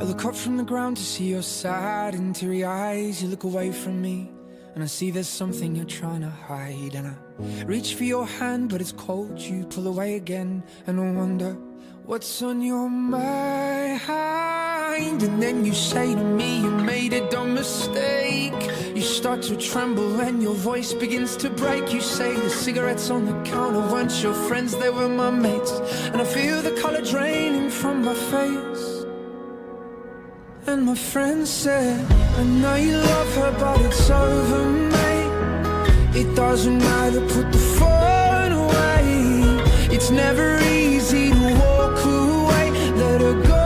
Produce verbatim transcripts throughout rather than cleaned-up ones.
look up from the ground to see your sad and teary eyes. You look away from me and I see there's something you're trying to hide. And I reach for your hand but it's cold. You pull away again and I wonder what's on your mind. And then you say to me you made a dumb mistake. You start to tremble and your voice begins to break. You say the cigarettes on the counter weren't your friends, they were my mates. And I feel the color draining from my face. And my friend said, I know you love her but it's over, mate. It doesn't matter, put the phone away. It's never easy to walk away. Let her go,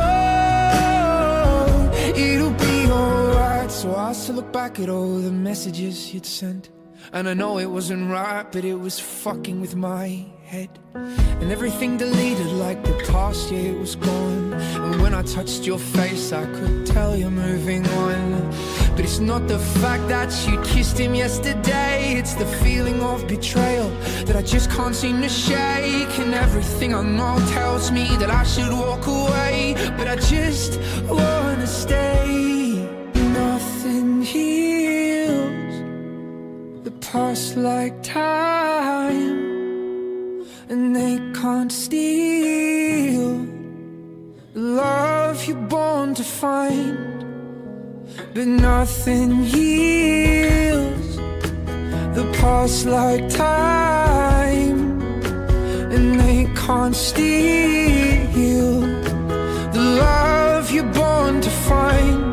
it'll be alright. So I asked to look back at all the messages you'd sent. And I know it wasn't right, but it was fucking with my head. And everything deleted like the past, yeah, it was gone. And when I touched your face, I could tell you're moving on. But it's not the fact that you kissed him yesterday. It's the feeling of betrayal that I just can't seem to shake. And everything I know tells me that I should walk away, but I just wanna stay. Nothing heals the past like time, and they can't steal the love you're born to find. But nothing heals the past like time, and they can't steal the love you're born to find.